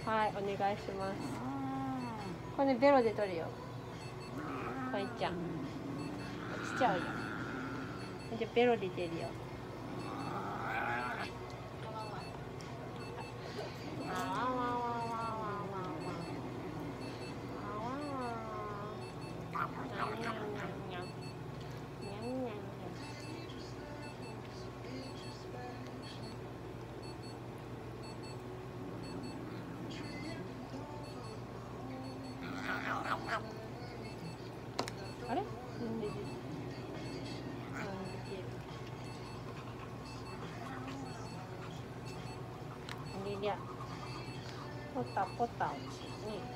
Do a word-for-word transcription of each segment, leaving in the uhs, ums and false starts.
はい、お願いします。これね、ベロで取るよ。こいちゃん。落ちちゃうよ。じゃあベロで出るよ。あれ？なんで出る？なんで出る？りゃポタポタ落ちるね。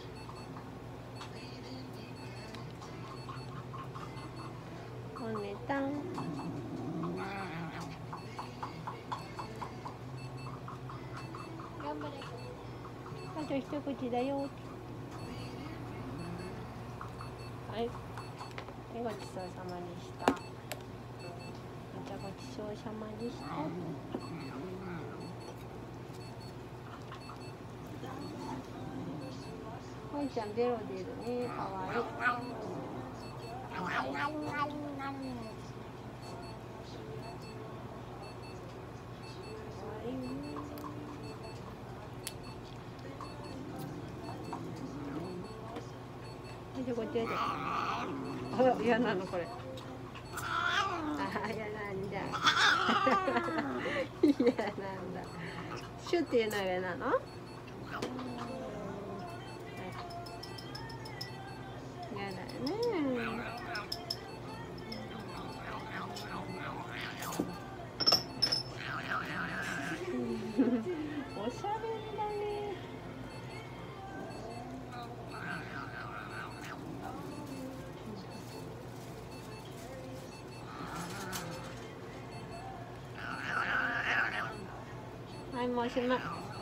おねたん。頑張れ。あと一口だよ。はい。ごちそうさまでした。じゃあごちそうさまでした。こいちゃんベロ出るね。かわいい。じゃあこっちへで。あ、嫌なのこれ。あ、嫌なんだ。嫌なんだ。シュっていうのが嫌なの？嫌だよね。おしゃべりだね。はい、もうおしまい。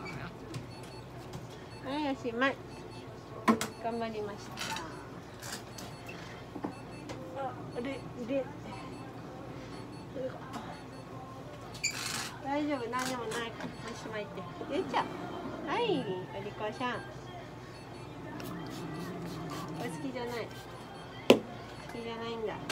はい、おしまい。頑張りました。あ、で、で。大丈夫、何でもないから、おしまいって。出ちゃう。はい、お利口さん。お好きじゃない。好きじゃないんだ。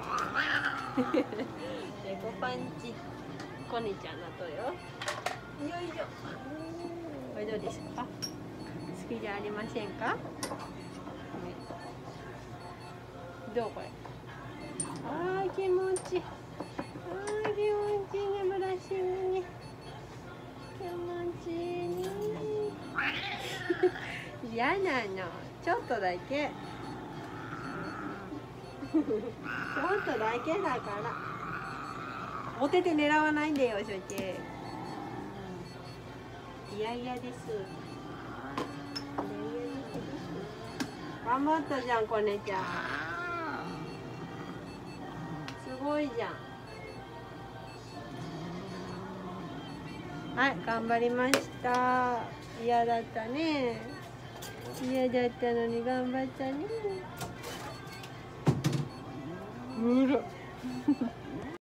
エコパンチ。コネちゃんだとよ。よいしょ。これどうですか？好きじゃありませんか？ね、どうこれ？あー気持ちいい。あー気持ちいいね、ブラッシングね。気持ちいいね。嫌なの。ちょっとだけ。ちょっとだけだから。お手で狙わないでよ、しょち。いやいやです。頑張ったじゃん、こねちゃん。すごいじゃん。はい、頑張りました。嫌だったね。嫌だったのに頑張ったね。うら。